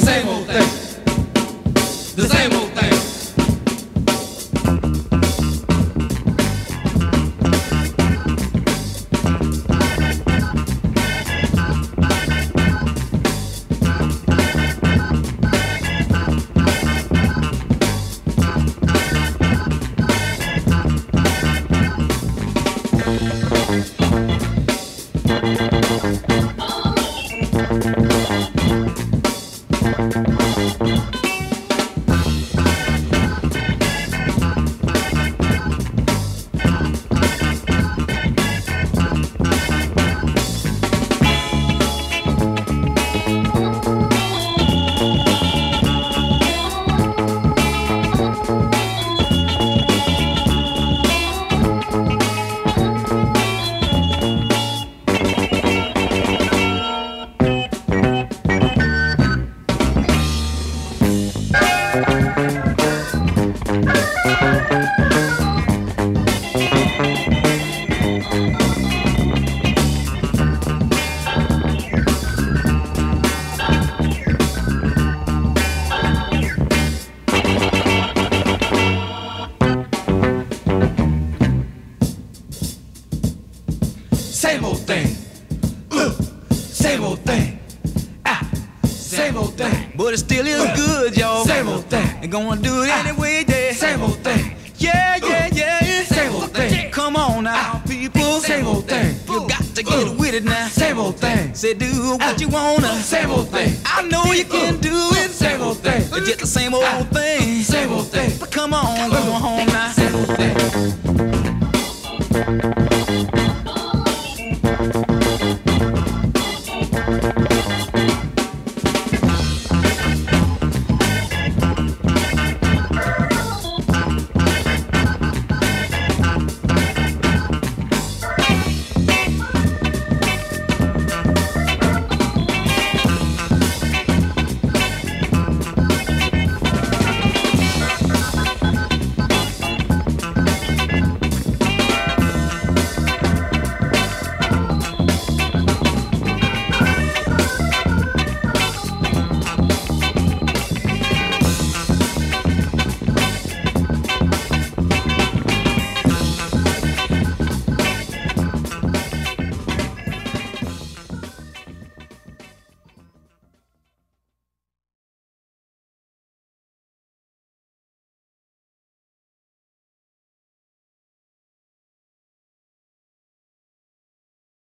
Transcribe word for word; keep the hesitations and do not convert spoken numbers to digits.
same old thing, the same old thing. Same old thing, uh, same old thing, ah, same old thing. But it still is uh, good, y'all. Same old thing. Ain't gonna do it anyway, yeah. Same old thing. Yeah, yeah, yeah. Same old thing. Come on now, people. Same old thing. You got to get uh, with it now. Same old thing. Say do what you wanna. Same old thing. I know you can do it. Same old thing. It's just the same old thing. Same old thing. But come on, go home.